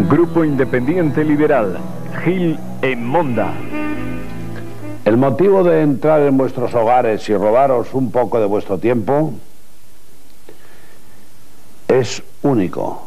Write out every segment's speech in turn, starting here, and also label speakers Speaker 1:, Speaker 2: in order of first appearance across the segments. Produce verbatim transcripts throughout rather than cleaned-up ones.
Speaker 1: Grupo Independiente Liberal, Gil en Monda.
Speaker 2: El motivo de entrar en vuestros hogares y robaros un poco de vuestro tiempo es único.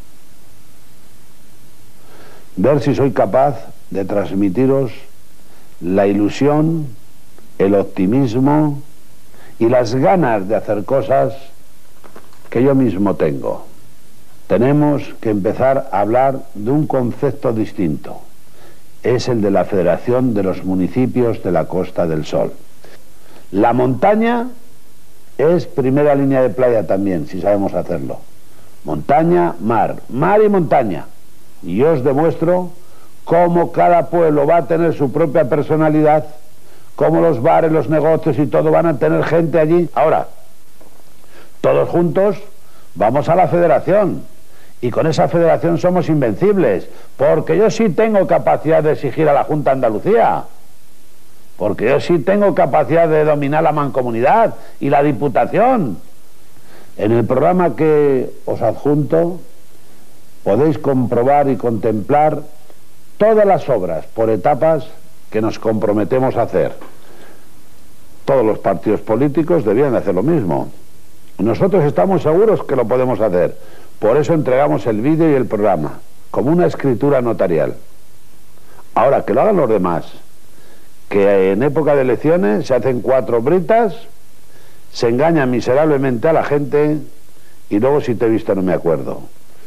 Speaker 2: Ver si soy capaz de transmitiros la ilusión, el optimismo y las ganas de hacer cosas que yo mismo tengo. Tenemos que empezar a hablar de un concepto distinto. Es el de la Federación de los Municipios de la Costa del Sol. La montaña es primera línea de playa también, si sabemos hacerlo. Montaña, mar, mar y montaña. Y yo os demuestro cómo cada pueblo va a tener su propia personalidad, cómo los bares, los negocios y todo van a tener gente allí. Ahora, todos juntos vamos a la federación. Y con esa federación somos invencibles, porque yo sí tengo capacidad de exigir a la Junta de Andalucía, porque yo sí tengo capacidad de dominar la mancomunidad y la Diputación. En el programa que os adjunto podéis comprobar y contemplar todas las obras por etapas que nos comprometemos a hacer. Todos los partidos políticos debían hacer lo mismo. Nosotros estamos seguros que lo podemos hacer. Por eso entregamos el vídeo y el programa, como una escritura notarial. Ahora, que lo hagan los demás, que en época de elecciones se hacen cuatro britas, se engaña miserablemente a la gente y luego si te he visto no me acuerdo.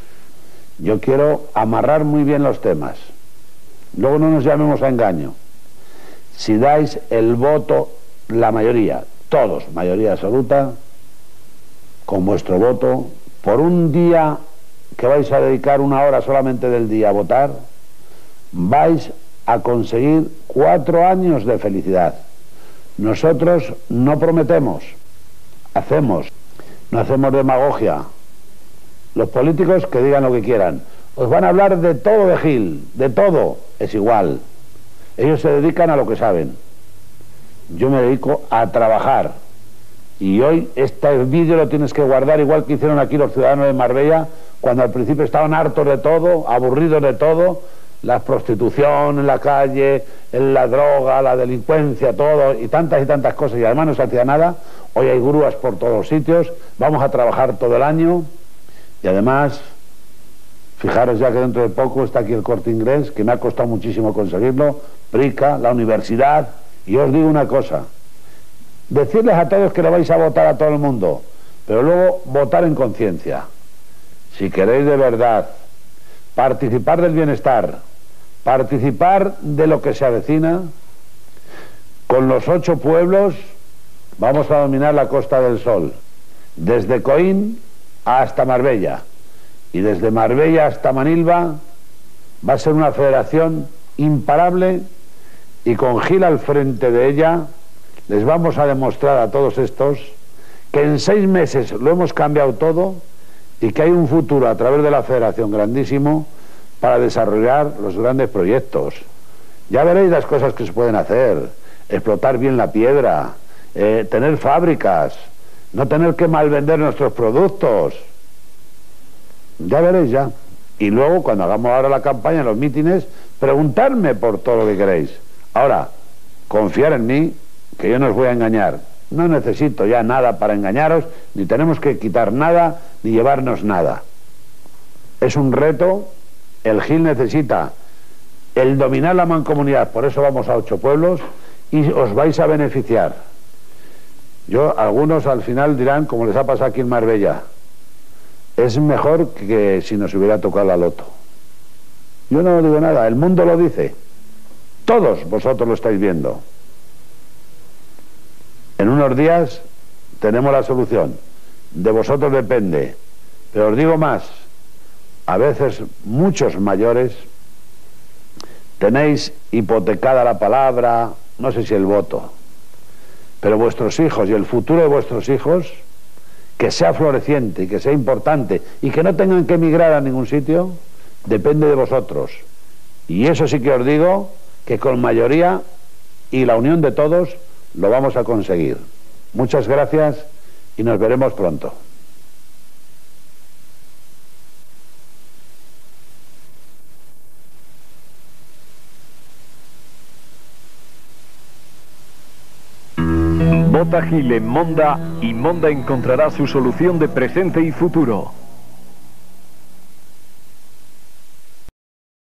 Speaker 2: Yo quiero amarrar muy bien los temas. Luego no nos llamemos a engaño. Si dais el voto, la mayoría, todos, mayoría absoluta, con vuestro voto, por un día que vais a dedicar una hora solamente del día a votar, vais a conseguir cuatro años de felicidad. Nosotros no prometemos, hacemos, no hacemos demagogia. Los políticos que digan lo que quieran, os van a hablar de todo de Gil, de todo, es igual. Ellos se dedican a lo que saben. Yo me dedico a trabajar. Y hoy este vídeo lo tienes que guardar igual que hicieron aquí los ciudadanos de Marbella, cuando al principio estaban hartos de todo, aburridos de todo, la prostitución en la calle, la droga, la delincuencia, todo, y tantas y tantas cosas, y además no se hacía nada. Hoy hay grúas por todos los sitios, vamos a trabajar todo el año, y además, fijaros ya que dentro de poco está aquí el Corte Inglés, que me ha costado muchísimo conseguirlo, Prica, la universidad, y os digo una cosa, decirles a todos que lo vais a votar a todo el mundo, pero luego votar en conciencia. Si queréis de verdad participar del bienestar, participar de lo que se avecina, con los ocho pueblos vamos a dominar la Costa del Sol, desde Coín hasta Marbella, y desde Marbella hasta Manilva va a ser una federación imparable, y con Gil al frente de ella les vamos a demostrar a todos estos que en seis meses lo hemos cambiado todo y que hay un futuro a través de la federación grandísimo para desarrollar los grandes proyectos. Ya veréis las cosas que se pueden hacer, explotar bien la piedra, eh, tener fábricas, no tener que malvender nuestros productos. Ya veréis ya. Y luego, cuando hagamos ahora la campaña, los mítines, preguntarme por todo lo que queréis. Ahora, confiar en mí, que yo no os voy a engañar. No necesito ya nada para engañaros, ni tenemos que quitar nada, ni llevarnos nada. Es un reto, el Gil necesita el dominar la mancomunidad, por eso vamos a ocho pueblos, y os vais a beneficiar. Yo, algunos al final dirán, como les ha pasado aquí en Marbella, es mejor que si nos hubiera tocado la loto. Yo no digo nada, el mundo lo dice. Todos vosotros lo estáis viendo. En unos días tenemos la solución. De vosotros depende. Pero os digo más. A veces muchos mayores tenéis hipotecada la palabra, no sé si el voto. Pero vuestros hijos y el futuro de vuestros hijos, que sea floreciente y que sea importante y que no tengan que emigrar a ningún sitio, depende de vosotros. Y eso sí que os digo, que con mayoría y la unión de todos lo vamos a conseguir. Muchas gracias y nos veremos pronto.
Speaker 1: Vota Gil en Monda y Monda encontrará su solución de presente y futuro.